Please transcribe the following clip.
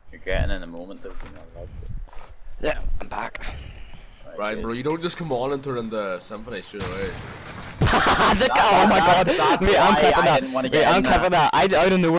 You're getting in a moment of love. Yeah, I'm back. Right, bro, you don't just come on and turn into Symphony straight away. Oh my god! That's Wait, I'm why clipping I that. didn't want to Wait, get I'm in clipping that. that. I don't know.